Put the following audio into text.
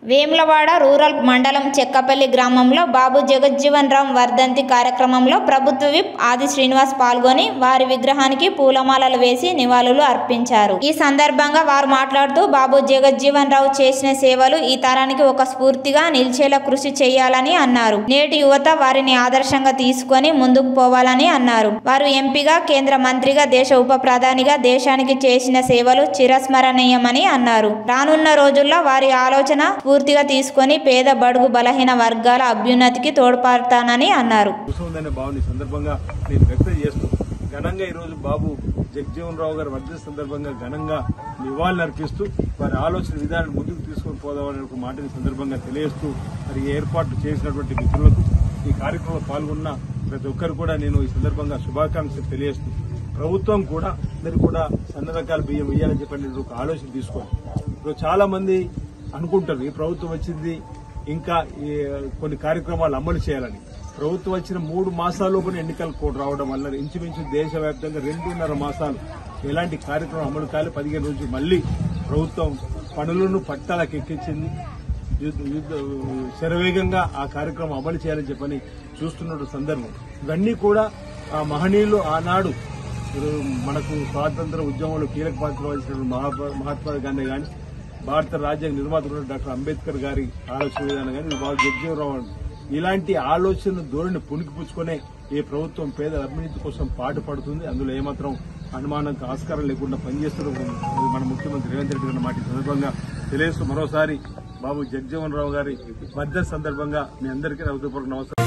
Vemulawada rural మండలం చెక్కపల్లి గ్రామంలో బాబు జగజ్జీవన్ రామ్ వర్ధంతి కార్యక్రమంలో ప్రభుత్వ విప్ ఆది శ్రీనివాస్ పాల్గొని వారి విగ్రహానికి పూలమాలలు వేసి నివాళులు అర్పించారు. ఈ సందర్భంగా వారు మాట్లాడుతూ బాబు జగజ్జీవన్ రావు చేసిన సేవలు ఈ తరానికి ఒక స్ఫూర్తిగా నిలిచేలా కృషి చేయాలని అన్నారు. నేటి యువత వారిని ఆదర్శంగా తీసుకొని ముందుకు పోవాలని అన్నారు. వారు ఎంపీగా, కేంద్ర మంత్రిగా, దేశ ఉప ప్రధానిగా దేశానికి చేసిన సేవలు చిరస్మరణీయమని అన్నారు. రానున్న రోజుల్లో వారి ఆలోచన పూర్తిగా తీసుకొని పేద, బడుగు, బలహీన వర్గాల అభ్యున్నతికి తోడ్పడతానని అన్నారు. ఘనంగా ఈరోజు బాబు జగజ్జీవన్ రావు గారి వర్ధంతి సందర్భంగా ఘనంగా నివాళులర్పిస్తూ వారి ఆలోచన విధానాన్ని ముందుకు తీసుకొని పోదామనే ఒక మాటని సందర్భంగా తెలియజేస్తూ మరి ఏర్పాట్లు చేసినటువంటి మిత్రులకు, ఈ కార్యక్రమంలో పాల్గొన్న ప్రతి ఒక్కరు కూడా నేను ఈ సందర్భంగా శుభాకాంక్షలు తెలియజేస్తూ, ప్రభుత్వం కూడా అందరూ కూడా సన్న రకాల బియ్యం వేయాలని చెప్పి ఒక ఆలోచన తీసుకోవాలి. ఇప్పుడు చాలా మంది అనుకుంటారు ఈ ప్రభుత్వం వచ్చింది ఇంకా కొన్ని కార్యక్రమాలు అమలు చేయాలని. ప్రభుత్వం వచ్చిన 3 మాసాల్లోనే ఎన్నికల కోడ్ రావడం వల్ల ఇంచుమించు దేశవ్యాప్తంగా 2.5 మాసాలు ఎలాంటి కార్యక్రమం అమలు కాలే. 15 రోజులు మళ్లీ ప్రభుత్వం పనులను పట్టాలకు ఎక్కించింది. శరవేగంగా ఆ కార్యక్రమం అమలు చేయాలని చెప్పని చూస్తున్న సందర్భం. ఇవన్నీ కూడా ఆ మహనీయులు ఆనాడు మనకు స్వాతంత్ర ఉద్యమంలో కీలక పాత్ర వహించిన మహాత్మా గాంధీ గాని, భారత రాజ్యాంగ నిర్మాత డాక్టర్ అంబేద్కర్ గారి ఆలోచన విధానం కానీ, బాబు జగజ్జీవన్ రావు ఇలాంటి ఆలోచన ధోరణి పుణికిపుచ్చుకునే ఏ ప్రభుత్వం పేద అభివృద్ధి కోసం పాటుపడుతుంది. అందులో ఏమాత్రం అనుమానానికి ఆస్కారం లేకుండా పనిచేస్తున్న మన ముఖ్యమంత్రి రేవంత్ రెడ్డి గారి మాట సందర్భంగా తెలియజేస్తూ మరోసారి బాబు జగజ్జీవన్ రావు గారి వర్ధంతి సందర్భంగా మీ అందరికీ హృదయపూర్వక నమస్కారం.